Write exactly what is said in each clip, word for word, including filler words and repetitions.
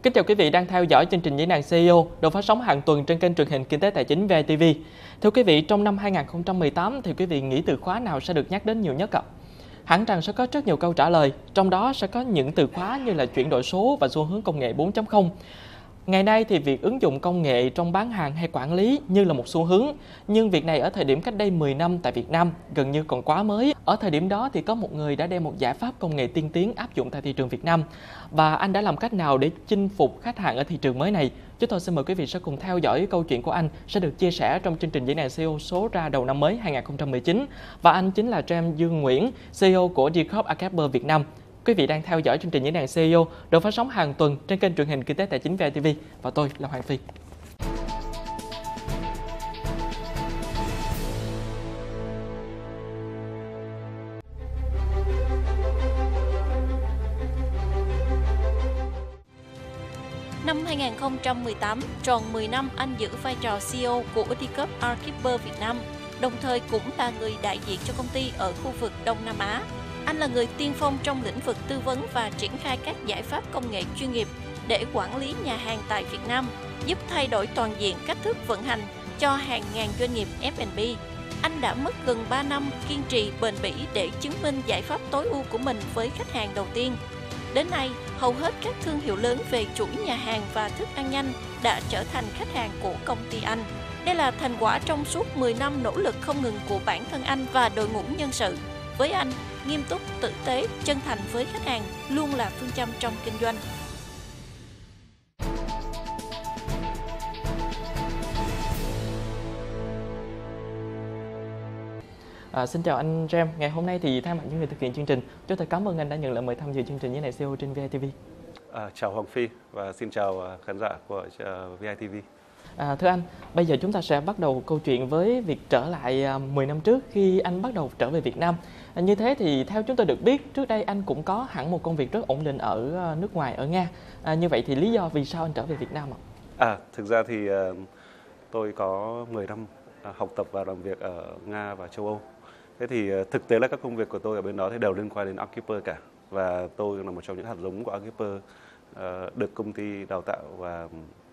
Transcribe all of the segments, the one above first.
Kính chào quý vị đang theo dõi chương trình Diễn đàn xê e ô được phát sóng hàng tuần trên kênh truyền hình Kinh tế Tài chính vê i tê vê. Thưa quý vị, trong năm hai nghìn không trăm mười tám thì quý vị nghĩ từ khóa nào sẽ được nhắc đến nhiều nhất ạ? Hẳn rằng sẽ có rất nhiều câu trả lời, trong đó sẽ có những từ khóa như là chuyển đổi số và xu hướng công nghệ bốn chấm không. Ngày nay thì việc ứng dụng công nghệ trong bán hàng hay quản lý như là một xu hướng, nhưng việc này ở thời điểm cách đây mười năm tại Việt Nam gần như còn quá mới. Ở thời điểm đó thì có một người đã đem một giải pháp công nghệ tiên tiến áp dụng tại thị trường Việt Nam. Và anh đã làm cách nào để chinh phục khách hàng ở thị trường mới này? Chúng tôi xin mời quý vị sẽ cùng theo dõi câu chuyện của anh sẽ được chia sẻ trong chương trình Diễn đàn xê e ô số ra đầu năm mới hai nghìn không trăm mười chín. Và anh chính là James Dương Nguyễn, xê e ô của Dcorp Archipel Việt Nam. Quý vị đang theo dõi chương trình Diễn đàn xê e ô được phát sóng hàng tuần trên kênh truyền hình Kinh tế Tài chính vê i tê vê và tôi là Hoàng Phi. Năm hai nghìn không trăm mười tám, tròn mười năm anh giữ vai trò xê e ô của Dcorp Archipel Việt Nam, đồng thời cũng là người đại diện cho công ty ở khu vực Đông Nam Á. Anh là người tiên phong trong lĩnh vực tư vấn và triển khai các giải pháp công nghệ chuyên nghiệp để quản lý nhà hàng tại Việt Nam, giúp thay đổi toàn diện cách thức vận hành cho hàng ngàn doanh nghiệp ép and bê. Anh đã mất gần ba năm kiên trì bền bỉ để chứng minh giải pháp tối ưu của mình với khách hàng đầu tiên. Đến nay, hầu hết các thương hiệu lớn về chuỗi nhà hàng và thức ăn nhanh đã trở thành khách hàng của công ty anh. Đây là thành quả trong suốt mười năm nỗ lực không ngừng của bản thân anh và đội ngũ nhân sự. Với anh, nghiêm túc, tử tế, chân thành với khách hàng luôn là phương châm trong kinh doanh. À, xin chào anh James. Ngày hôm nay thì thay mặt những người thực hiện chương trình, chúng tôi cảm ơn anh đã nhận lời mời tham dự chương trình Diễn đàn xê e ô trên vê i tê vê. À, chào Hoàng Phi và xin chào khán giả của vê i tê vê. À, thưa anh, bây giờ chúng ta sẽ bắt đầu câu chuyện với việc trở lại mười năm trước khi anh bắt đầu trở về Việt Nam. À, như thế thì theo chúng tôi được biết, trước đây anh cũng có hẳn một công việc rất ổn định ở nước ngoài, ở Nga. À, như vậy thì lý do vì sao anh trở về Việt Nam ạ? À, thực ra thì uh, tôi có mười năm uh, học tập và làm việc ở Nga và châu Âu. Thế thì uh, thực tế là các công việc của tôi ở bên đó thì đều liên quan đến Archipel cả. Và tôi là một trong những hạt giống của Archipel uh, được công ty đào tạo và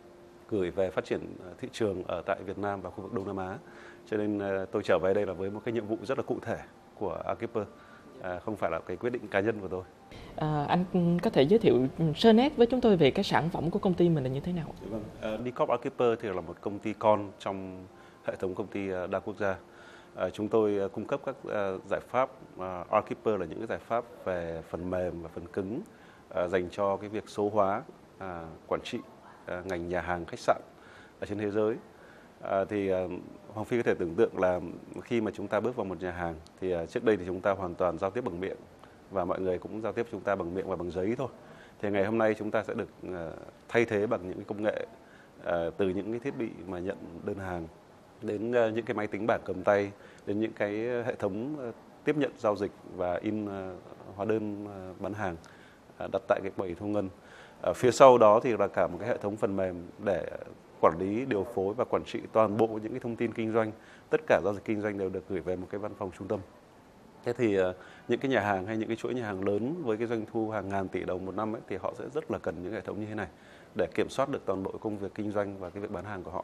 gửi về phát triển thị trường ở tại Việt Nam và khu vực Đông Nam Á. Cho nên uh, tôi trở về đây là với một cái nhiệm vụ rất là cụ thể của Archipel, à, không phải là cái quyết định cá nhân của tôi. À, anh có thể giới thiệu sơ nét với chúng tôi về cái sản phẩm của công ty mình là như thế nào? Vâng, uh, Dcorp Archipel thì là một công ty con trong hệ thống công ty đa quốc gia. Uh, chúng tôi uh, cung cấp các uh, giải pháp, uh, Archipel là những cái giải pháp về phần mềm và phần cứng uh, dành cho cái việc số hóa, uh, quản trị uh, ngành nhà hàng khách sạn ở trên thế giới. À, thì uh, Hoàng Phi có thể tưởng tượng là khi mà chúng ta bước vào một nhà hàng thì uh, trước đây thì chúng ta hoàn toàn giao tiếp bằng miệng và mọi người cũng giao tiếp chúng ta bằng miệng và bằng giấy thôi. Thì ngày hôm nay chúng ta sẽ được uh, thay thế bằng những cái công nghệ, uh, từ những cái thiết bị mà nhận đơn hàng đến uh, những cái máy tính bảng cầm tay, đến những cái hệ thống uh, tiếp nhận giao dịch và in uh, hóa đơn uh, bán hàng uh, đặt tại cái quầy thu ngân. Uh, phía sau đó thì là cả một cái hệ thống phần mềm để quản lý, điều phối và quản trị toàn bộ những cái thông tin kinh doanh. Tất cả giao dịch kinh doanh đều được gửi về một cái văn phòng trung tâm. Thế thì uh, những cái nhà hàng hay những cái chuỗi nhà hàng lớn với cái doanh thu hàng ngàn tỷ đồng một năm ấy, thì họ sẽ rất là cần những hệ thống như thế này để kiểm soát được toàn bộ công việc kinh doanh và cái việc bán hàng của họ.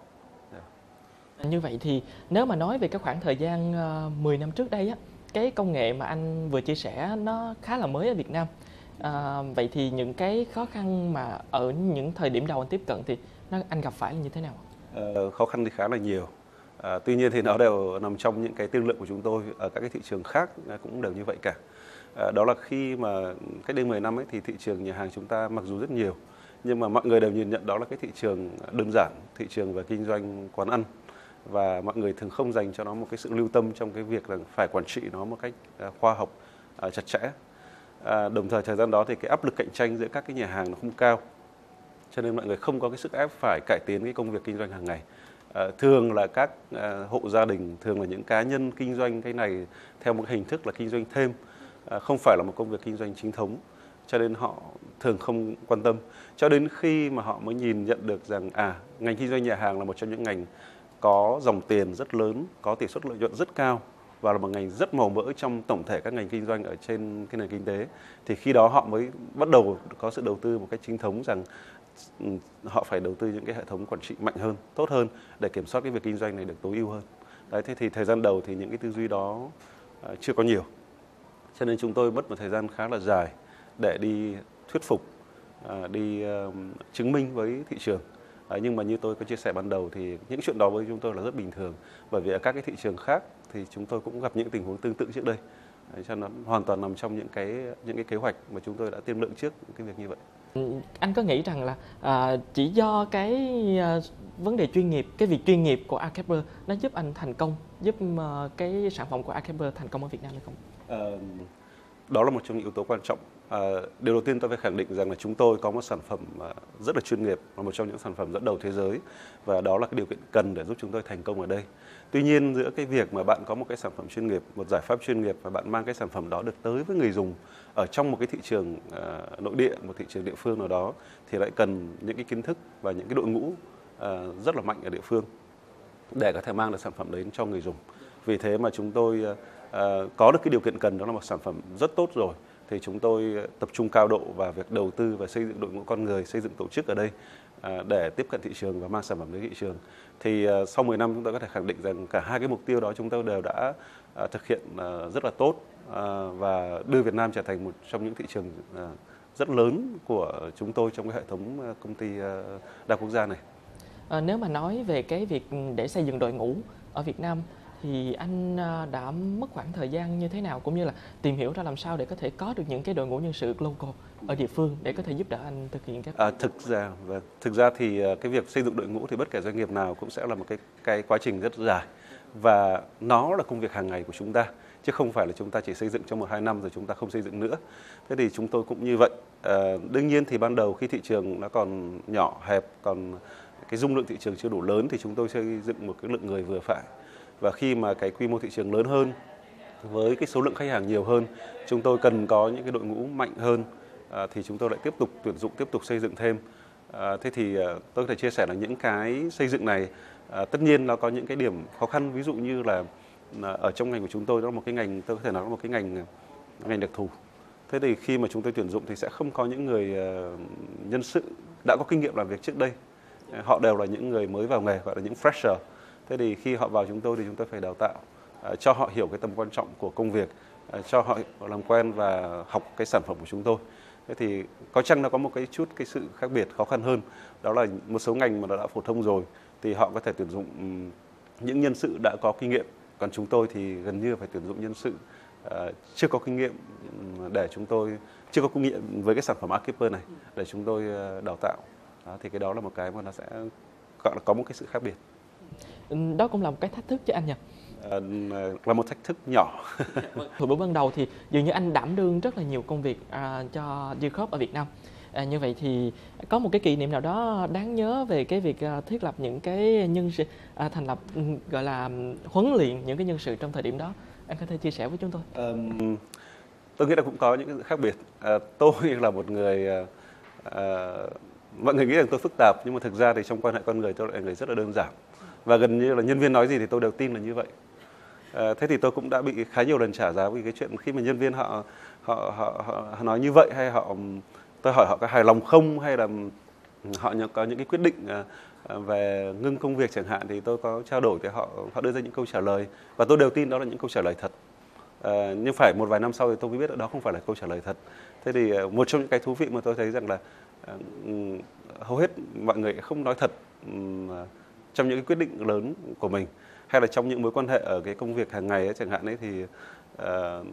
Yeah. Như vậy thì nếu mà nói về cái khoảng thời gian uh, mười năm trước đây á, cái công nghệ mà anh vừa chia sẻ nó khá là mới ở Việt Nam. À, vậy thì những cái khó khăn mà ở những thời điểm đầu anh tiếp cận thì nó anh gặp phải là như thế nào? Ờ, khó khăn thì khá là nhiều. À, tuy nhiên thì nó đều nằm trong những cái tiên lượng của chúng tôi ở các cái thị trường khác cũng đều như vậy cả. À, đó là khi mà cách đây mười năm ấy thì thị trường nhà hàng chúng ta mặc dù rất nhiều nhưng mà mọi người đều nhìn nhận đó là cái thị trường đơn giản, thị trường về kinh doanh quán ăn, và mọi người thường không dành cho nó một cái sự lưu tâm trong cái việc là phải quản trị nó một cách khoa học, chặt chẽ. À, đồng thời thời gian đó thì cái áp lực cạnh tranh giữa các cái nhà hàng nó không cao, cho nên mọi người không có cái sức ép phải cải tiến cái công việc kinh doanh hàng ngày. À, thường là các à, hộ gia đình, thường là những cá nhân kinh doanh cái này theo một hình thức là kinh doanh thêm, à, không phải là một công việc kinh doanh chính thống, cho nên họ thường không quan tâm. Cho đến khi mà họ mới nhìn nhận được rằng à ngành kinh doanh nhà hàng là một trong những ngành có dòng tiền rất lớn, có tỷ suất lợi nhuận rất cao và là một ngành rất màu mỡ trong tổng thể các ngành kinh doanh ở trên cái nền kinh tế, thì khi đó họ mới bắt đầu có sự đầu tư một cách chính thống rằng họ phải đầu tư những cái hệ thống quản trị mạnh hơn, tốt hơn để kiểm soát cái việc kinh doanh này được tối ưu hơn. Đấy, thế thì thời gian đầu thì những cái tư duy đó uh, chưa có nhiều, cho nên chúng tôi mất một thời gian khá là dài để đi thuyết phục, uh, đi uh, chứng minh với thị trường. Uh, nhưng mà như tôi có chia sẻ ban đầu thì những chuyện đó với chúng tôi là rất bình thường, bởi vì ở các cái thị trường khác thì chúng tôi cũng gặp những tình huống tương tự trước đây. Đấy, cho nó hoàn toàn nằm trong những cái những cái kế hoạch mà chúng tôi đã tiên lượng trước cái việc như vậy. Anh có nghĩ rằng là à, chỉ do cái à, vấn đề chuyên nghiệp, cái việc chuyên nghiệp của Arkeeper nó giúp anh thành công, giúp à, cái sản phẩm của Arkeeper thành công ở Việt Nam hay không? À, đó là một trong những yếu tố quan trọng. À, điều đầu tiên tôi phải khẳng định rằng là chúng tôi có một sản phẩm rất là chuyên nghiệp, là một trong những sản phẩm dẫn đầu thế giới, và đó là cái điều kiện cần để giúp chúng tôi thành công ở đây. Tuy nhiên giữa cái việc mà bạn có một cái sản phẩm chuyên nghiệp, một giải pháp chuyên nghiệp và bạn mang cái sản phẩm đó được tới với người dùng ở trong một cái thị trường uh, nội địa, một thị trường địa phương nào đó, thì lại cần những cái kiến thức và những cái đội ngũ uh, rất là mạnh ở địa phương để có thể mang được sản phẩm đến cho người dùng. Vì thế mà chúng tôi uh, có được cái điều kiện cần, đó là một sản phẩm rất tốt rồi, thì chúng tôi tập trung cao độ vào việc đầu tư và xây dựng đội ngũ con người, xây dựng tổ chức ở đây để tiếp cận thị trường và mang sản phẩm đến thị trường. Thì sau mười năm chúng tôi có thể khẳng định rằng cả hai cái mục tiêu đó chúng tôi đều đã thực hiện rất là tốt và đưa Việt Nam trở thành một trong những thị trường rất lớn của chúng tôi trong cái hệ thống công ty đa quốc gia này. À, nếu mà nói về cái việc để xây dựng đội ngũ ở Việt Nam thì anh đã mất khoảng thời gian như thế nào, cũng như là tìm hiểu ra làm sao để có thể có được những cái đội ngũ nhân sự local ở địa phương để có thể giúp đỡ anh thực hiện các... À, thực ra, vâng, thực ra thì cái việc xây dựng đội ngũ thì bất kể doanh nghiệp nào cũng sẽ là một cái cái quá trình rất dài, và nó là công việc hàng ngày của chúng ta, chứ không phải là chúng ta chỉ xây dựng trong một hai năm rồi chúng ta không xây dựng nữa. Thế thì chúng tôi cũng như vậy. À, đương nhiên thì ban đầu khi thị trường nó còn nhỏ hẹp, còn cái dung lượng thị trường chưa đủ lớn thì chúng tôi xây dựng một cái lượng người vừa phải. Và khi mà cái quy mô thị trường lớn hơn, với cái số lượng khách hàng nhiều hơn, chúng tôi cần có những cái đội ngũ mạnh hơn, à, thì chúng tôi lại tiếp tục tuyển dụng, tiếp tục xây dựng thêm. À, thế thì à, tôi có thể chia sẻ là những cái xây dựng này, à, tất nhiên nó có những cái điểm khó khăn, ví dụ như là à, ở trong ngành của chúng tôi đó là một cái ngành, tôi có thể nói là một cái ngành ngành đặc thù. Thế thì khi mà chúng tôi tuyển dụng thì sẽ không có những người uh, nhân sự đã có kinh nghiệm làm việc trước đây. Họ đều là những người mới vào nghề, gọi là những fresher. Thế thì khi họ vào chúng tôi thì chúng tôi phải đào tạo, uh, cho họ hiểu cái tầm quan trọng của công việc, uh, cho họ làm quen và học cái sản phẩm của chúng tôi. Thế thì có chăng nó có một cái chút cái sự khác biệt khó khăn hơn, đó là một số ngành mà nó đã phổ thông rồi thì họ có thể tuyển dụng um, những nhân sự đã có kinh nghiệm, còn chúng tôi thì gần như phải tuyển dụng nhân sự uh, chưa có kinh nghiệm để chúng tôi chưa có kinh nghiệm với cái sản phẩm Arkeeper này để chúng tôi uh, đào tạo. Đó, thì cái đó là một cái mà nó sẽ gọi là có một cái sự khác biệt. Đó cũng là một cái thách thức cho anh nhỉ? À, là một thách thức nhỏ. Hồi bữa ban đầu thì dường như anh đảm đương rất là nhiều công việc à, cho Dürkopp ở Việt Nam. À, như vậy thì có một cái kỷ niệm nào đó đáng nhớ về cái việc à, thiết lập những cái nhân sự, à, thành lập gọi là huấn luyện những cái nhân sự trong thời điểm đó, anh có thể chia sẻ với chúng tôi? Um, tôi nghĩ là cũng có những cái khác biệt. À, tôi là một người, à, mọi người nghĩ rằng tôi phức tạp, nhưng mà thực ra thì trong quan hệ con người tôi là người rất là đơn giản. Và gần như là nhân viên nói gì thì tôi đều tin là như vậy. À, thế thì tôi cũng đã bị khá nhiều lần trả giá vì cái chuyện khi mà nhân viên họ họ họ, họ nói như vậy, hay họ tôi hỏi họ có hài lòng không, hay là họ có những cái quyết định về ngưng công việc chẳng hạn, thì tôi có trao đổi thì họ họ đưa ra những câu trả lời và tôi đều tin đó là những câu trả lời thật. À, nhưng phải một vài năm sau thì tôi mới biết đó không phải là câu trả lời thật. Thế thì một trong những cái thú vị mà tôi thấy rằng là uh, hầu hết mọi người không nói thật um, trong những cái quyết định lớn của mình, hay là trong những mối quan hệ ở cái công việc hàng ngày ấy, chẳng hạn ấy, thì uh,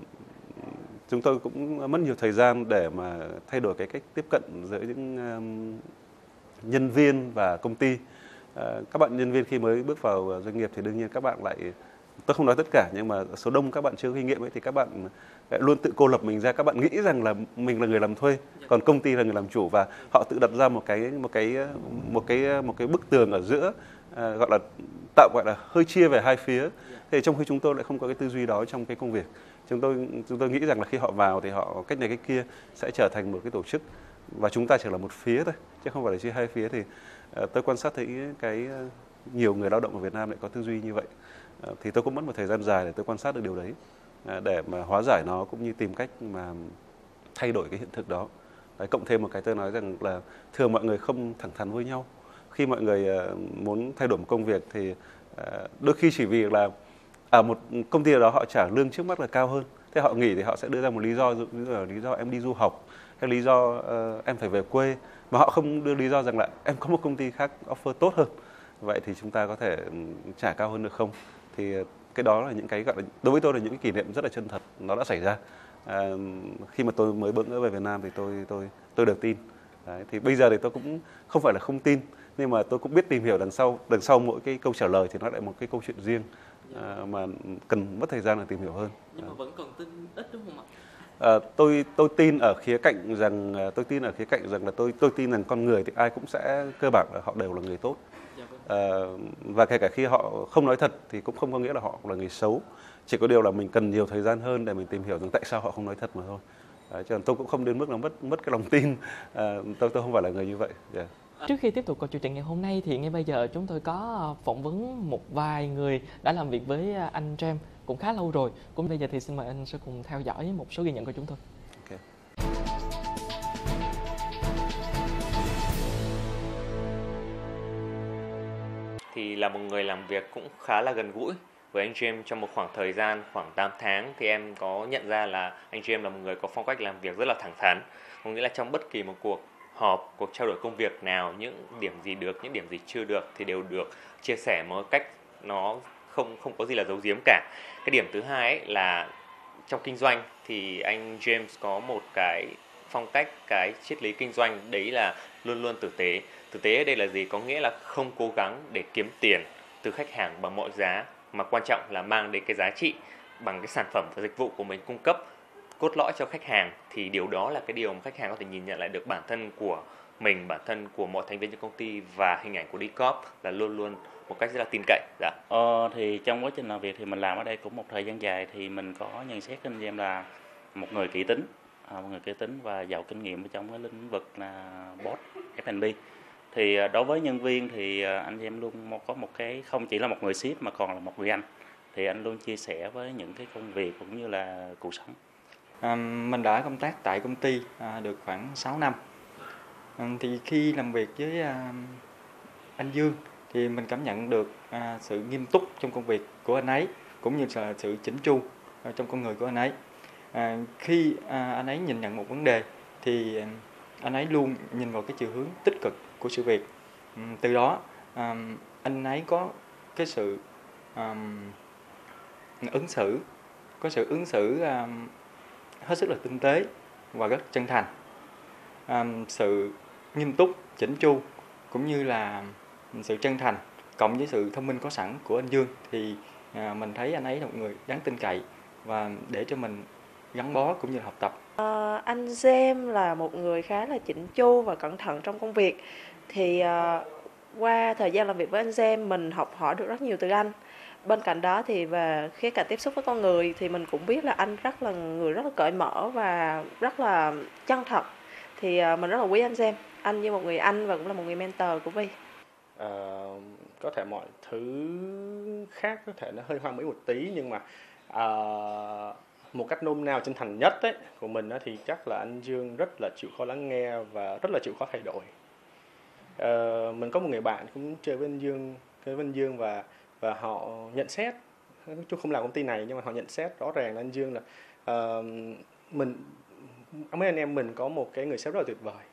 chúng tôi cũng mất nhiều thời gian để mà thay đổi cái cách tiếp cận giữa những um, nhân viên và công ty. Uh, các bạn nhân viên khi mới bước vào doanh nghiệp thì đương nhiên các bạn lại, tôi không nói tất cả nhưng mà số đông các bạn chưa có kinh nghiệm ấy, thì các bạn luôn tự cô lập mình ra, các bạn nghĩ rằng là mình là người làm thuê, còn công ty là người làm chủ, và họ tự đặt ra một cái một cái một cái một cái bức tường ở giữa, à, gọi là tạo gọi là hơi chia về hai phía. Thì trong khi chúng tôi lại không có cái tư duy đó trong cái công việc. Chúng tôi chúng tôi nghĩ rằng là khi họ vào thì họ cách này cách kia sẽ trở thành một cái tổ chức và chúng ta chỉ là một phía thôi, chứ không phải là chia hai phía. Thì uh, tôi quan sát thấy cái uh, nhiều người lao động ở Việt Nam lại có tư duy như vậy. Uh, thì tôi cũng mất một thời gian dài để tôi quan sát được điều đấy, uh, để mà hóa giải nó cũng như tìm cách mà thay đổi cái hiện thực đó. Đấy, cộng thêm một cái tôi nói rằng là thường mọi người không thẳng thắn với nhau. Khi mọi người uh, muốn thay đổi một công việc thì uh, đôi khi chỉ vì là ở một công ty nào đó họ trả lương trước mắt là cao hơn, thế họ nghỉ thì họ sẽ đưa ra một lý do, ví dụ là lý do em đi du học hay lý do uh, em phải về quê, mà họ không đưa lý do rằng là em có một công ty khác offer tốt hơn, vậy thì chúng ta có thể trả cao hơn được không. Thì cái đó là những cái gọi là, đối với tôi là những cái kỷ niệm rất là chân thật nó đã xảy ra. À, khi mà tôi mới bỡ ngỡ về Việt Nam thì tôi tôi tôi đều tin. Đấy, thì bây giờ thì tôi cũng không phải là không tin, nhưng mà tôi cũng biết tìm hiểu đằng sau đằng sau mỗi cái câu trả lời thì nó lại một cái câu chuyện riêng, à, mà cần mất thời gian để tìm hiểu hơn. Nhưng mà vẫn còn tin ít đúng không ạ? À, tôi tôi tin ở khía cạnh rằng tôi tin ở khía cạnh rằng là tôi tôi tin rằng con người thì ai cũng sẽ cơ bản là họ đều là người tốt. À, và kể cả khi họ không nói thật thì cũng không có nghĩa là họ là người xấu. Chỉ có điều là mình cần nhiều thời gian hơn để mình tìm hiểu rằng tại sao họ không nói thật mà thôi. Đấy, cho nên tôi cũng không đến mức là mất mất cái lòng tin. À, tôi tôi không phải là người như vậy. Yeah. Trước khi tiếp tục câu chuyện ngày hôm nay thì ngay bây giờ chúng tôi có phỏng vấn một vài người đã làm việc với anh James cũng khá lâu rồi. Cũng bây giờ thì xin mời anh sẽ cùng theo dõi một số ghi nhận của chúng tôi. Okay. Thì là một người làm việc cũng khá là gần gũi với anh James trong một khoảng thời gian khoảng tám tháng, thì em có nhận ra là anh James là một người có phong cách làm việc rất là thẳng thắn. Có nghĩa là trong bất kỳ một cuộc họp, cuộc trao đổi công việc nào, những điểm gì được, những điểm gì chưa được thì đều được chia sẻ một cách nó không không có gì là giấu giếm cả. Cái điểm thứ hai ấy là trong kinh doanh thì anh James có một cái phong cách, cái triết lý kinh doanh đấy là luôn luôn tử tế. Tử tế ở đây là gì? Có nghĩa là không cố gắng để kiếm tiền từ khách hàng bằng mọi giá, mà quan trọng là mang đến cái giá trị bằng cái sản phẩm và dịch vụ của mình cung cấp cốt lõi cho khách hàng. Thì điều đó là cái điều mà khách hàng có thể nhìn nhận lại được bản thân của mình, bản thân của mọi thành viên trong công ty, và hình ảnh của Dcop là luôn luôn một cách rất là tin cậy. Dạ. Ờ, thì trong quá trình làm việc thì mình làm ở đây cũng một thời gian dài, thì mình có nhận xét anh em là một người kỹ tính, một người kỹ tính và giàu kinh nghiệm trong cái lĩnh vực là boss ép and bê. Thì đối với nhân viên thì anh em luôn có một cái, không chỉ là một người sếp mà còn là một người anh. Thì anh luôn chia sẻ với những cái công việc cũng như là cuộc sống. À, mình đã công tác tại công ty à, được khoảng sáu năm. À, thì khi làm việc với à, anh Dương thì mình cảm nhận được à, sự nghiêm túc trong công việc của anh ấy, cũng như là sự chỉnh chu trong con người của anh ấy. À, khi à, anh ấy nhìn nhận một vấn đề thì anh ấy luôn nhìn vào cái chiều hướng tích cực của sự việc. Ừ, từ đó à, anh ấy có cái sự à, ứng xử, có sự ứng xử à, hết sức là tinh tế và rất chân thành. À, sự nghiêm túc, chỉnh chu cũng như là sự chân thành cộng với sự thông minh có sẵn của anh Dương thì à, mình thấy anh ấy là một người đáng tin cậy và để cho mình gắn bó cũng như là học tập. À, anh James là một người khá là chỉnh chu và cẩn thận trong công việc. Thì à, qua thời gian làm việc với anh James mình học hỏi được rất nhiều từ anh. Bên cạnh đó thì về khía cạnh tiếp xúc với con người thì mình cũng biết là anh rất là người rất là cởi mở và rất là chân thật. Thì à, mình rất là quý anh James, anh như một người anh và cũng là một người mentor của Vi. À, có thể mọi thứ khác có thể nó hơi hoa mỹ một tí, nhưng mà à, một cách nôm na chân thành nhất ấy, của mình ấy, thì chắc là anh Dương rất là chịu khó lắng nghe và rất là chịu khó thay đổi. À, mình có một người bạn cũng chơi với anh Dương, chơi với anh Dương và và họ nhận xét, chú không làm công ty này nhưng mà họ nhận xét rõ ràng là anh Dương là uh, mình mấy anh em mình có một cái người sếp rất là tuyệt vời.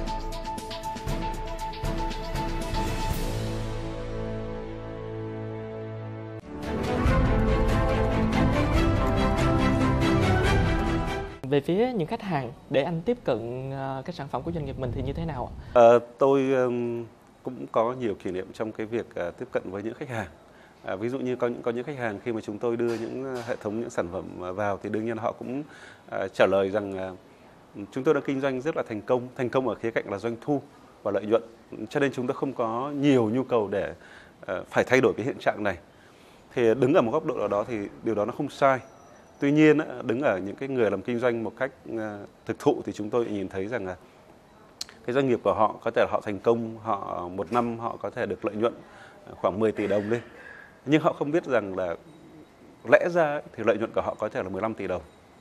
Về phía những khách hàng, để anh tiếp cận uh, cái sản phẩm của doanh nghiệp mình thì như thế nào ạ? À, tôi um, cũng có nhiều kỷ niệm trong cái việc uh, tiếp cận với những khách hàng. À, ví dụ như có những có những khách hàng khi mà chúng tôi đưa những hệ thống, những sản phẩm vào thì đương nhiên họ cũng uh, trả lời rằng uh, chúng tôi đã kinh doanh rất là thành công, thành công ở khía cạnh là doanh thu và lợi nhuận, cho nên chúng tôi không có nhiều nhu cầu để uh, phải thay đổi cái hiện trạng này. Thì đứng ở một góc độ nào đó thì điều đó nó không sai. Tuy nhiên đứng ở những cái người làm kinh doanh một cách uh, thực thụ thì chúng tôi nhìn thấy rằng là cái doanh nghiệp của họ có thể là họ thành công, họ một năm họ có thể được lợi nhuận khoảng mười tỷ đồng lên. Nhưng họ không biết rằng là lẽ ra thì lợi nhuận của họ có thể là mười lăm tỷ đồng.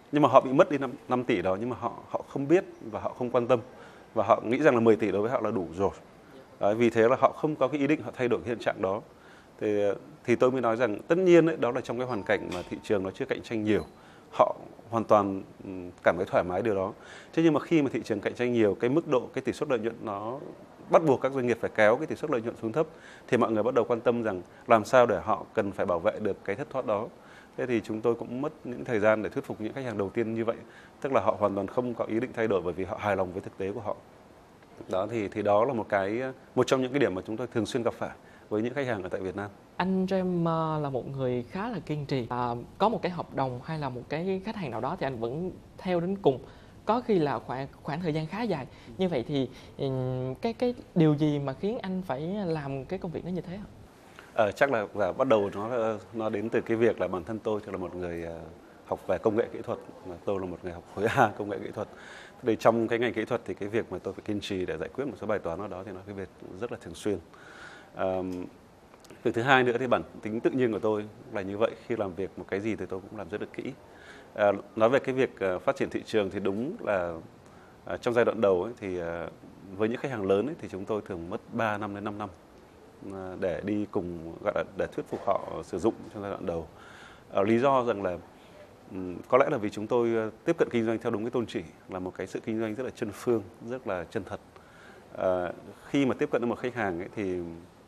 nhưng mà họ bị mất đi năm tỷ đó, nhưng mà họ họ không biết và họ không quan tâm, và họ nghĩ rằng là mười tỷ đối với họ là đủ rồi. Đấy, vì thế là họ không có cái ý định họ thay đổi cái hiện trạng đó. Thì, thì tôi mới nói rằng tất nhiên ấy, đó là trong cái hoàn cảnh mà thị trường nó chưa cạnh tranh nhiều, họ hoàn toàn cảm thấy thoải mái điều đó. Thế nhưng mà khi mà thị trường cạnh tranh nhiều, cái mức độ, cái tỷ suất lợi nhuận nó bắt buộc các doanh nghiệp phải kéo cái tỷ suất lợi nhuận xuống thấp, thì mọi người bắt đầu quan tâm rằng làm sao để họ cần phải bảo vệ được cái thất thoát đó. Thế thì chúng tôi cũng mất những thời gian để thuyết phục những khách hàng đầu tiên như vậy, tức là họ hoàn toàn không có ý định thay đổi bởi vì họ hài lòng với thực tế của họ. Đó thì thì đó là một cái một trong những cái điểm mà chúng tôi thường xuyên gặp phải với những khách hàng ở tại Việt Nam. Anh James là một người khá là kiên trì. À, có một cái hợp đồng hay là một cái khách hàng nào đó thì anh vẫn theo đến cùng. Có khi là khoảng khoảng thời gian khá dài. Như vậy thì cái cái điều gì mà khiến anh phải làm cái công việc nó như thế hả? Ờ, chắc là, là bắt đầu nó nó đến từ cái việc là bản thân tôi thì là một người học về công nghệ kỹ thuật, tôi là một người học khối A công nghệ kỹ thuật. Thì trong cái ngành kỹ thuật thì cái việc mà tôi phải kiên trì để giải quyết một số bài toán nào đó thì nó cái việc rất là thường xuyên. À, việc thứ hai nữa thì bản tính tự nhiên của tôi là như vậy, khi làm việc một cái gì thì tôi cũng làm rất là kỹ. À, nói về cái việc phát triển thị trường thì đúng là à, trong giai đoạn đầu ấy, thì à, với những khách hàng lớn ấy, thì chúng tôi thường mất ba năm đến năm năm à, để đi cùng, gọi là để thuyết phục họ sử dụng trong giai đoạn đầu. À, lý do rằng là um, có lẽ là vì chúng tôi tiếp cận kinh doanh theo đúng cái tôn chỉ là một cái sự kinh doanh rất là chân phương, rất là chân thật. À, khi mà tiếp cận với một khách hàng ấy, thì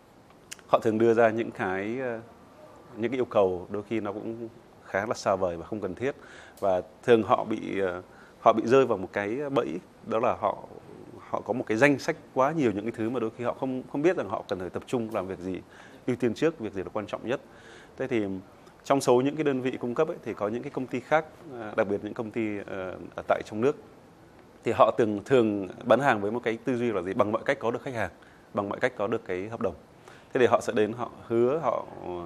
họ thường đưa ra những cái những cái yêu cầu đôi khi nó cũng khá là xa vời và không cần thiết, và thường họ bị họ bị rơi vào một cái bẫy, đó là họ họ có một cái danh sách quá nhiều những cái thứ mà đôi khi họ không không biết rằng họ cần phải tập trung làm việc gì, ưu tiên trước, việc gì là quan trọng nhất. Thế thì trong số những cái đơn vị cung cấp ấy, thì có những cái công ty khác, đặc biệt những công ty ở tại trong nước, thì họ thường thường bán hàng với một cái tư duy là gì, bằng mọi cách có được khách hàng, bằng mọi cách có được cái hợp đồng. Thế thì họ sẽ đến, họ hứa, họ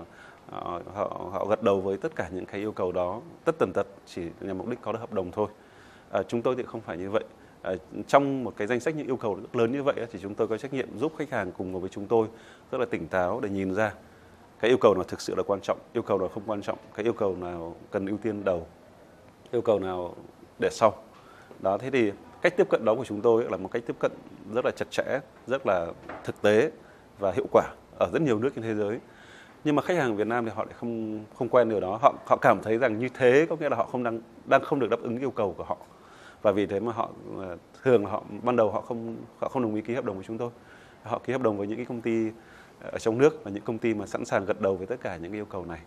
họ, họ, họ gật đầu với tất cả những cái yêu cầu đó, tất tần tật chỉ nhằm mục đích có được hợp đồng thôi. À, chúng tôi thì không phải như vậy. À, trong một cái danh sách những yêu cầu lớn như vậy thì chúng tôi có trách nhiệm giúp khách hàng cùng ngồi với chúng tôi rất là tỉnh táo để nhìn ra cái yêu cầu nào thực sự là quan trọng, yêu cầu nào không quan trọng, cái yêu cầu nào cần ưu tiên đầu, yêu cầu nào để sau. Đó, thế thì cách tiếp cận đó của chúng tôi là một cách tiếp cận rất là chặt chẽ, rất là thực tế và hiệu quả ở rất nhiều nước trên thế giới. Nhưng mà khách hàng Việt Nam thì họ lại không không quen điều đó. Họ họ cảm thấy rằng như thế có nghĩa là họ không đang đang không được đáp ứng yêu cầu của họ. Và vì thế mà họ thường là họ ban đầu họ không họ không đồng ý ký hợp đồng với chúng tôi. Họ ký hợp đồng với những cái công ty ở trong nước và những công ty mà sẵn sàng gật đầu với tất cả những yêu cầu này.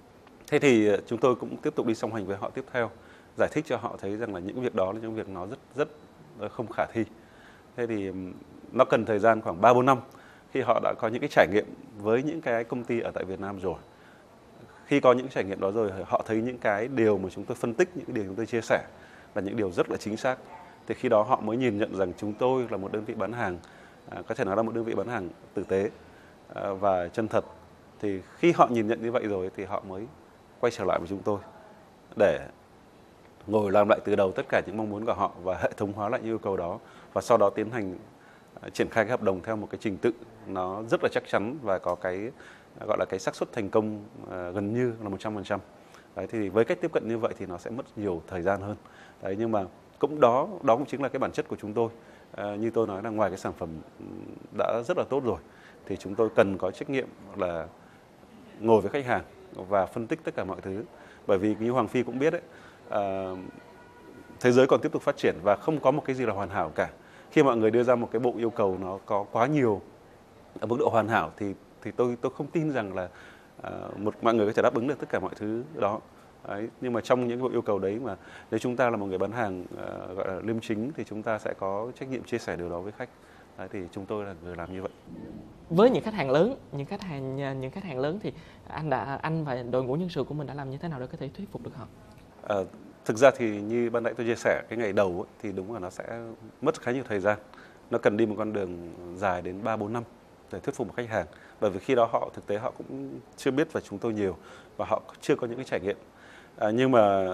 Thế thì chúng tôi cũng tiếp tục đi song hành với họ tiếp theo, giải thích cho họ thấy rằng là những việc đó là những việc nó rất rất không khả thi. Thế thì nó cần thời gian khoảng ba bốn năm khi họ đã có những cái trải nghiệm với những cái công ty ở tại Việt Nam rồi. Khi có những trải nghiệm đó rồi, họ thấy những cái điều mà chúng tôi phân tích, những cái điều chúng tôi chia sẻ là những điều rất là chính xác. Thì khi đó họ mới nhìn nhận rằng chúng tôi là một đơn vị bán hàng, à, có thể nói là một đơn vị bán hàng tử tế à, và chân thật. Thì khi họ nhìn nhận như vậy rồi thì họ mới quay trở lại với chúng tôi để ngồi làm lại từ đầu tất cả những mong muốn của họ và hệ thống hóa lại những yêu cầu đó, và sau đó tiến hành uh, triển khai cái hợp đồng theo một cái trình tự nó rất là chắc chắn và có cái uh, gọi là cái xác suất thành công uh, gần như là một trăm phần trăm. Đấy, thì với cách tiếp cận như vậy thì nó sẽ mất nhiều thời gian hơn. Đấy, nhưng mà cũng đó đó cũng chính là cái bản chất của chúng tôi. Uh, như tôi nói là ngoài cái sản phẩm đã rất là tốt rồi thì chúng tôi cần có trách nhiệm là ngồi với khách hàng và phân tích tất cả mọi thứ. Bởi vì như Hoàng Phi cũng biết đấy, uh, thế giới còn tiếp tục phát triển và không có một cái gì là hoàn hảo cả. Khi mọi người đưa ra một cái bộ yêu cầu nó có quá nhiều ở mức độ hoàn hảo thì thì tôi tôi không tin rằng là uh, một mọi người có thể đáp ứng được tất cả mọi thứ đó. Đấy, nhưng mà trong những bộ yêu cầu đấy mà nếu chúng ta là một người bán hàng uh, gọi là liêm chính thì chúng ta sẽ có trách nhiệm chia sẻ điều đó với khách. Đấy, thì chúng tôi là người làm như vậy. Với những khách hàng lớn, những khách hàng những khách hàng lớn thì anh đã anh và đội ngũ nhân sự của mình đã làm như thế nào để có thể thuyết phục được họ? À, thực ra thì như ban nãy tôi chia sẻ, cái ngày đầu ấy, thì đúng là nó sẽ mất khá nhiều thời gian. Nó cần đi một con đường dài đến ba bốn năm để thuyết phục một khách hàng. Bởi vì khi đó họ thực tế họ cũng chưa biết về chúng tôi nhiều và họ chưa có những cái trải nghiệm. À, nhưng mà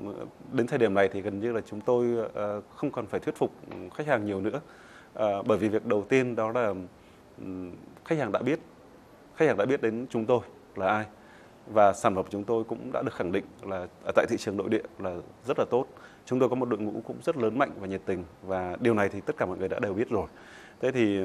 đến thời điểm này thì gần như là chúng tôi uh, không còn phải thuyết phục khách hàng nhiều nữa. À, bởi vì việc đầu tiên đó là um, khách hàng đã biết, khách hàng đã biết đến chúng tôi là ai. và sản phẩm của chúng tôi cũng đã được khẳng định là ở tại thị trường nội địa là rất là tốt. Chúng tôi có một đội ngũ cũng rất lớn mạnh và nhiệt tình, và điều này thì tất cả mọi người đã đều biết rồi. Thế thì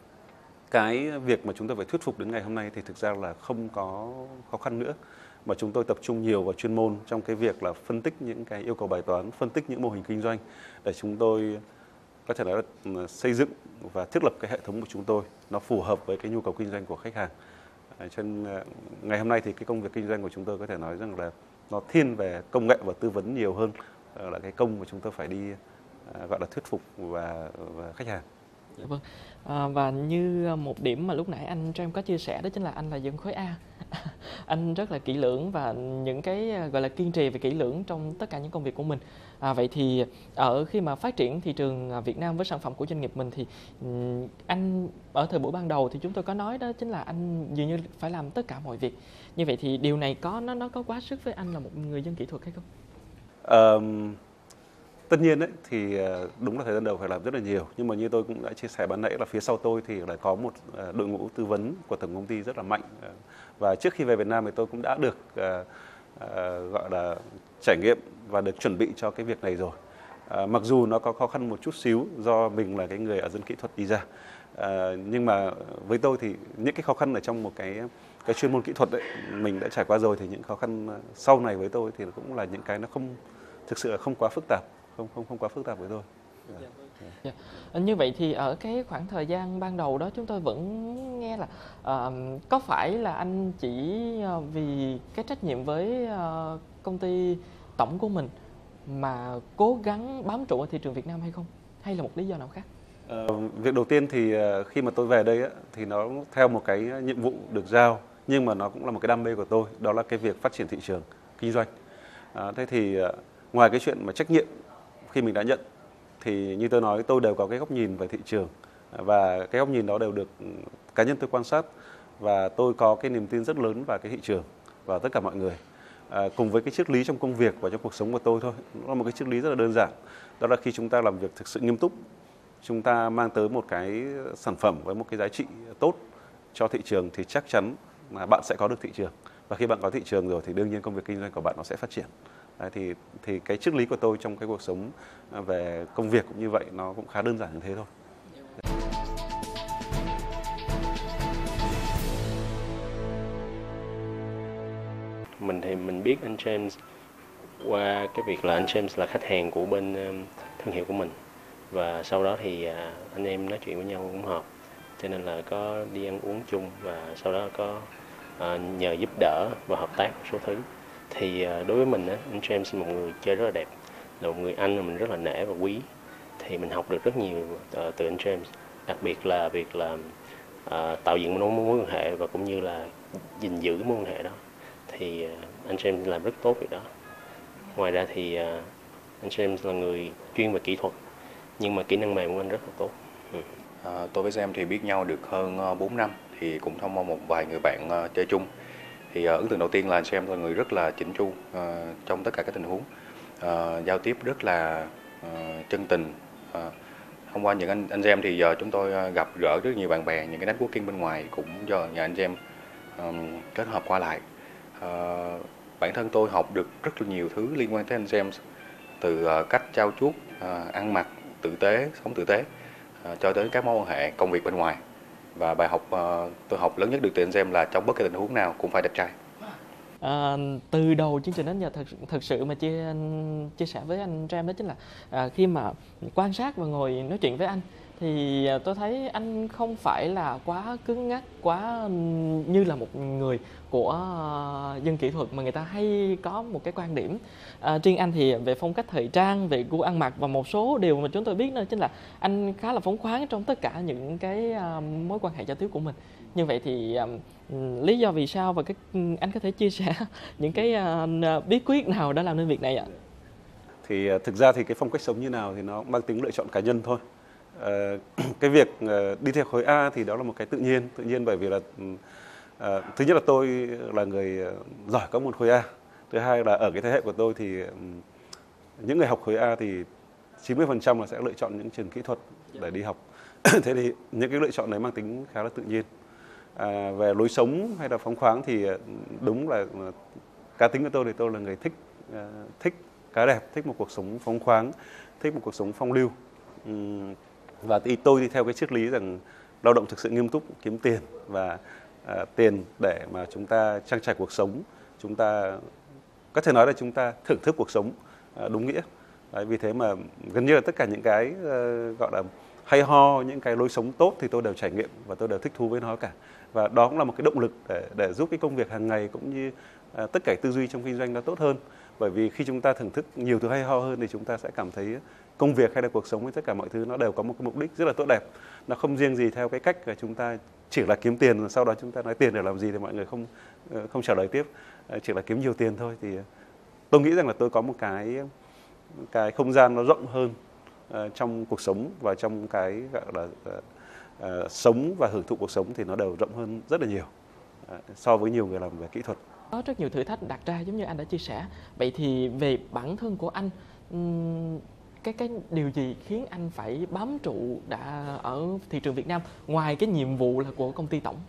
cái việc mà chúng tôi phải thuyết phục đến ngày hôm nay thì thực ra là không có khó khăn nữa, mà chúng tôi tập trung nhiều vào chuyên môn trong cái việc là phân tích những cái yêu cầu bài toán, phân tích những mô hình kinh doanh để chúng tôi có thể nói là xây dựng và thiết lập cái hệ thống của chúng tôi nó phù hợp với cái nhu cầu kinh doanh của khách hàng. Cho nên ngày hôm nay thì cái công việc kinh doanh của chúng tôi có thể nói rằng là nó thiên về công nghệ và tư vấn nhiều hơn là cái công mà chúng tôi phải đi gọi là thuyết phục và, và khách hàng. Dạ vâng. À, và như một điểm mà lúc nãy anh Tram có chia sẻ đó chính là anh là dân khối A. Anh rất là kỹ lưỡng và những cái gọi là kiên trì và kỹ lưỡng trong tất cả những công việc của mình. À, vậy thì ở khi mà phát triển thị trường Việt Nam với sản phẩm của doanh nghiệp mình thì um, anh ở thời buổi ban đầu thì chúng tôi có nói đó chính là anh dường như phải làm tất cả mọi việc. Như vậy thì điều này có nó nó có quá sức với anh là một người dân kỹ thuật hay không? Um... Tất nhiên ấy, thì đúng là thời gian đầu phải làm rất là nhiều, nhưng mà như tôi cũng đã chia sẻ ban nãy là phía sau tôi thì lại có một đội ngũ tư vấn của tổng công ty rất là mạnh, và trước khi về Việt Nam thì tôi cũng đã được uh, uh, gọi là trải nghiệm và được chuẩn bị cho cái việc này rồi. Uh, mặc dù nó có khó khăn một chút xíu do mình là cái người ở dân kỹ thuật đi ra, uh, nhưng mà với tôi thì những cái khó khăn ở trong một cái cái chuyên môn kỹ thuật ấy, mình đã trải qua rồi, thì những khó khăn sau này với tôi thì cũng là những cái nó không thực sự là không quá phức tạp. không không không quá phức tạp với tôi. Yeah. Yeah. Yeah. Như vậy thì ở cái khoảng thời gian ban đầu đó chúng tôi vẫn nghe là uh, có phải là anh chỉ uh, vì cái trách nhiệm với uh, công ty tổng của mình mà cố gắng bám trụ ở thị trường Việt Nam hay không? Hay là một lý do nào khác? Uh, việc đầu tiên thì uh, khi mà tôi về đây á, thì nó theo một cái nhiệm vụ được giao, nhưng mà nó cũng là một cái đam mê của tôi, đó là cái việc phát triển thị trường kinh doanh. Uh, thế thì uh, ngoài cái chuyện mà trách nhiệm khi mình đã nhận thì như tôi nói, tôi đều có cái góc nhìn về thị trường, và cái góc nhìn đó đều được cá nhân tôi quan sát, và tôi có cái niềm tin rất lớn vào cái thị trường và tất cả mọi người. À, cùng với cái triết lý trong công việc và trong cuộc sống của tôi thôi, nó là một cái triết lý rất là đơn giản, đó là khi chúng ta làm việc thực sự nghiêm túc, chúng ta mang tới một cái sản phẩm với một cái giá trị tốt cho thị trường thì chắc chắn là bạn sẽ có được thị trường, và khi bạn có thị trường rồi thì đương nhiên công việc kinh doanh của bạn nó sẽ phát triển. Đấy, thì thì cái triết lý của tôi trong cái cuộc sống về công việc cũng như vậy, nó cũng khá đơn giản như thế thôi. Mình thì mình biết anh James qua cái việc là anh James là khách hàng của bên thương hiệu của mình, và sau đó thì anh em nói chuyện với nhau cũng hợp, cho nên là có đi ăn uống chung, và sau đó có nhờ giúp đỡ và hợp tác một số thứ. Thì đối với mình á, anh James là một người chơi rất là đẹp, là một người anh mà mình rất là nể và quý. Thì mình học được rất nhiều uh, từ anh James, đặc biệt là việc là uh, tạo dựng một mối quan hệ và cũng như là gìn giữ mối quan hệ đó. Thì uh, anh James làm rất tốt việc đó. Ngoài ra thì uh, anh James là người chuyên về kỹ thuật, nhưng mà kỹ năng mềm của anh rất là tốt. Ừ. À, tôi với James thì biết nhau được hơn bốn năm, thì cũng thông qua một vài người bạn uh, chơi chung. Thì uh, ấn tượng đầu tiên là anh James là người rất là chỉnh chu uh, trong tất cả các tình huống, uh, giao tiếp rất là uh, chân tình. Uh, thông qua những anh anh James thì uh, chúng tôi uh, gặp gỡ rất nhiều bạn bè, những cái networking bên ngoài cũng do nhờ anh James um, kết hợp qua lại. Uh, bản thân tôi học được rất là nhiều thứ liên quan tới anh James, từ uh, cách trau chuốt, uh, ăn mặc tử tế, sống tử tế, uh, cho tới các mối quan hệ công việc bên ngoài. Và bài học uh, tôi học lớn nhất được từ anh James là trong bất kỳ tình huống nào cũng phải đẹp trai. À, từ đầu chương trình đến giờ thật thật sự mà chia chia sẻ với anh Tram đó chính là à, khi mà quan sát và ngồi nói chuyện với anh thì tôi thấy anh không phải là quá cứng nhắc, quá như là một người của dân kỹ thuật mà người ta hay có một cái quan điểm. À, riêng anh thì về phong cách thời trang, về gu ăn mặc và một số điều mà chúng tôi biết đó chính là anh khá là phóng khoáng trong tất cả những cái uh, mối quan hệ giao tiếp của mình. Như vậy thì uh, lý do vì sao và cái anh có thể chia sẻ những cái uh, bí quyết nào đã làm nên việc này ạ? Thì uh, thực ra thì cái phong cách sống như nào thì nó mang tính lựa chọn cá nhân thôi. Uh, cái việc uh, đi theo khối A thì đó là một cái tự nhiên, tự nhiên bởi vì là uh, thứ nhất là tôi là người uh, giỏi các môn khối A. Thứ hai là ở cái thế hệ của tôi thì um, những người học khối A thì chín mươi phần trăm là sẽ lựa chọn những trường kỹ thuật để đi học. Thế thì những cái lựa chọn đấy mang tính khá là tự nhiên. À, về lối sống hay là phóng khoáng thì đúng là cá tính của tôi thì tôi là người thích thích cá đẹp, thích một cuộc sống phóng khoáng, thích một cuộc sống phong lưu. Và tôi đi theo cái triết lý rằng lao động thực sự nghiêm túc, kiếm tiền và à, tiền để mà chúng ta trang trải cuộc sống, chúng ta có thể nói là chúng ta thưởng thức cuộc sống à, đúng nghĩa. Đấy, vì thế mà gần như là tất cả những cái uh, gọi là hay ho, những cái lối sống tốt thì tôi đều trải nghiệm và tôi đều thích thú với nó cả. Và đó cũng là một cái động lực để để giúp cái công việc hàng ngày cũng như uh, tất cả tư duy trong kinh doanh nó tốt hơn. Bởi vì khi chúng ta thưởng thức nhiều thứ hay ho hơn thì chúng ta sẽ cảm thấy công việc hay là cuộc sống với tất cả mọi thứ nó đều có một cái mục đích rất là tốt đẹp. Nó không riêng gì theo cái cách là chúng ta chỉ là kiếm tiền và sau đó chúng ta nói tiền để làm gì thì mọi người không không trả lời tiếp, chỉ là kiếm nhiều tiền thôi. Thì tôi nghĩ rằng là tôi có một cái cái không gian nó rộng hơn uh, trong cuộc sống và trong cái gọi là uh, uh, sống và hưởng thụ cuộc sống thì nó đều rộng hơn rất là nhiều uh, so với nhiều người làm về kỹ thuật. Có rất nhiều thử thách đặt ra giống như anh đã chia sẻ. Vậy thì về bản thân của anh, um, cái cái điều gì khiến anh phải bám trụ đã ở thị trường Việt Nam ngoài cái nhiệm vụ là của công ty tổng?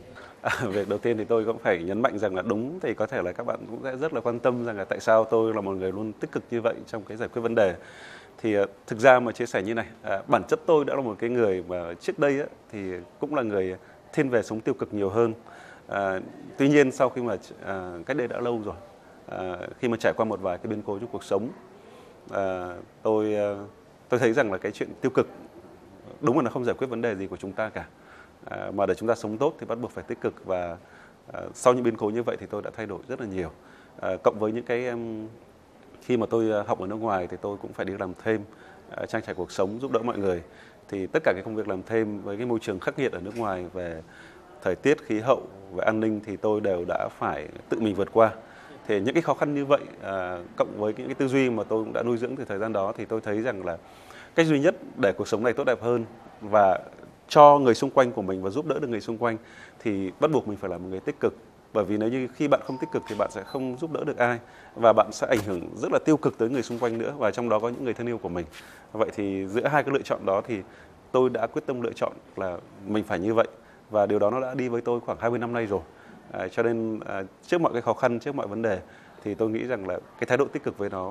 À, việc đầu tiên thì tôi cũng phải nhấn mạnh rằng là đúng thì có thể là các bạn cũng sẽ rất là quan tâm rằng là tại sao tôi là một người luôn tích cực như vậy trong cái giải quyết vấn đề. Thì uh, thực ra mà chia sẻ như này, uh, bản chất tôi đã là một cái người mà trước đây uh, thì cũng là người thiên về sống tiêu cực nhiều hơn. Uh, tuy nhiên sau khi mà uh, cách đây đã lâu rồi, uh, khi mà trải qua một vài cái biến cố trong cuộc sống, uh, tôi uh, tôi thấy rằng là cái chuyện tiêu cực đúng là nó không giải quyết vấn đề gì của chúng ta cả. À, mà để chúng ta sống tốt thì bắt buộc phải tích cực. Và à, sau những biến cố như vậy thì tôi đã thay đổi rất là nhiều. À, cộng với những cái um, khi mà tôi học ở nước ngoài thì tôi cũng phải đi làm thêm, à, trang trải cuộc sống, giúp đỡ mọi người. Thì tất cả cái công việc làm thêm với cái môi trường khắc nghiệt ở nước ngoài về thời tiết, khí hậu, về an ninh thì tôi đều đã phải tự mình vượt qua. Thì những cái khó khăn như vậy à, cộng với những cái tư duy mà tôi cũng đã nuôi dưỡng từ thời gian đó thì tôi thấy rằng là cách duy nhất để cuộc sống này tốt đẹp hơn và cho người xung quanh của mình và giúp đỡ được người xung quanh thì bắt buộc mình phải là một người tích cực. Bởi vì nếu như khi bạn không tích cực thì bạn sẽ không giúp đỡ được ai và bạn sẽ ảnh hưởng rất là tiêu cực tới người xung quanh nữa, và trong đó có những người thân yêu của mình. Vậy thì giữa hai cái lựa chọn đó thì tôi đã quyết tâm lựa chọn là mình phải như vậy, và điều đó nó đã đi với tôi khoảng hai mươi năm nay rồi. À, cho nên à, trước mọi cái khó khăn, trước mọi vấn đề thì tôi nghĩ rằng là cái thái độ tích cực với nó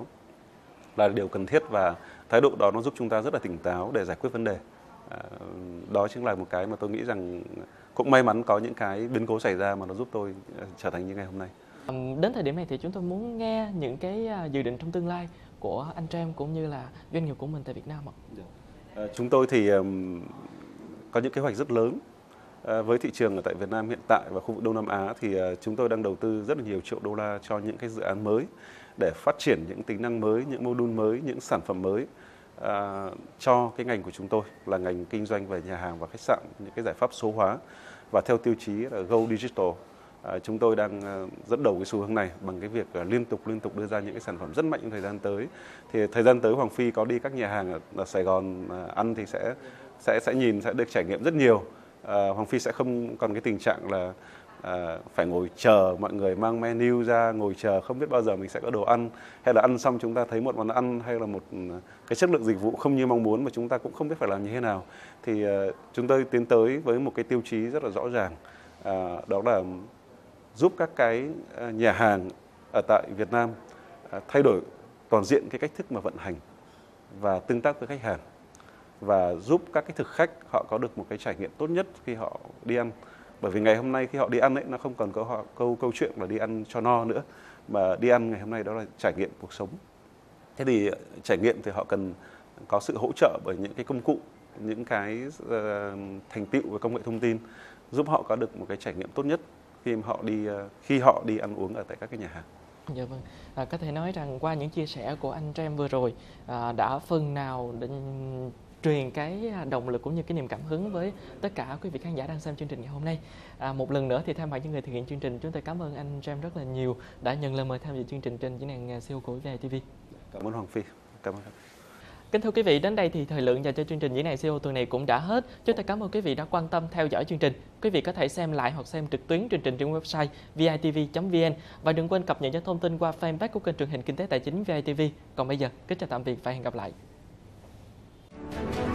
là điều cần thiết, và thái độ đó nó giúp chúng ta rất là tỉnh táo để giải quyết vấn đề. À, đó chính là một cái mà tôi nghĩ rằng cũng may mắn có những cái biến cố xảy ra mà nó giúp tôi trở thành như ngày hôm nay. Đến thời điểm này thì chúng tôi muốn nghe những cái dự định trong tương lai của anh Tram cũng như là doanh nghiệp của mình tại Việt Nam ạ. À, chúng tôi thì um, có những kế hoạch rất lớn à, với thị trường ở tại Việt Nam hiện tại và khu vực Đông Nam Á thì uh, chúng tôi đang đầu tư rất là nhiều triệu đô la cho những cái dự án mới để phát triển những tính năng mới, những module mới, những sản phẩm mới. À, cho cái ngành của chúng tôi là ngành kinh doanh về nhà hàng và khách sạn, những cái giải pháp số hóa và theo tiêu chí là Go Digital. À, chúng tôi đang uh, dẫn đầu cái xu hướng này bằng cái việc uh, liên tục liên tục đưa ra những cái sản phẩm rất mạnh trong thời gian tới. Thì thời gian tới Hoàng Phi có đi các nhà hàng ở, ở Sài Gòn uh, ăn thì sẽ sẽ sẽ nhìn, sẽ được trải nghiệm rất nhiều. Uh, Hoàng Phi sẽ không còn cái tình trạng là À, phải ngồi chờ mọi người mang menu ra, ngồi chờ không biết bao giờ mình sẽ có đồ ăn, hay là ăn xong chúng ta thấy một món ăn hay là một cái chất lượng dịch vụ không như mong muốn mà chúng ta cũng không biết phải làm như thế nào. Thì uh, chúng tôi tiến tới với một cái tiêu chí rất là rõ ràng, uh, đó là giúp các cái nhà hàng ở tại Việt Nam uh, thay đổi toàn diện cái cách thức mà vận hành và tương tác với khách hàng, và giúp các cái thực khách họ có được một cái trải nghiệm tốt nhất khi họ đi ăn. Bởi vì ngày hôm nay khi họ đi ăn ấy, nó không còn có họ, câu câu chuyện là đi ăn cho no nữa, mà đi ăn ngày hôm nay đó là trải nghiệm cuộc sống. Thế thì trải nghiệm thì họ cần có sự hỗ trợ bởi những cái công cụ, những cái uh, thành tựu về công nghệ thông tin giúp họ có được một cái trải nghiệm tốt nhất khi họ đi uh, khi họ đi ăn uống ở tại các cái nhà hàng. Dạ vâng, à, có thể nói rằng qua những chia sẻ của anh Tram vừa rồi à, đã phần nào định truyền cái động lực cũng như cái niềm cảm hứng với tất cả quý vị khán giả đang xem chương trình ngày hôm nay. À, một lần nữa thì thay mặt những người thực hiện chương trình, chúng tôi cảm ơn anh Tram rất là nhiều đã nhận lời mời tham dự chương trình trên diễn đàn xê e ô của vê i ti vi. Cảm ơn Hoàng Phi. Cảm ơn. Kính thưa quý vị, đến đây thì thời lượng dành cho chương trình diễn đàn xê e ô tuần này cũng đã hết. Chúng tôi cảm ơn quý vị đã quan tâm theo dõi chương trình. Quý vị có thể xem lại hoặc xem trực tuyến chương trình trên website v i t v chấm v n và đừng quên cập nhật những thông tin qua fanpage của kênh truyền hình Kinh tế Tài chính vê i ti vi. Còn bây giờ, kính chào tạm biệt và hẹn gặp lại.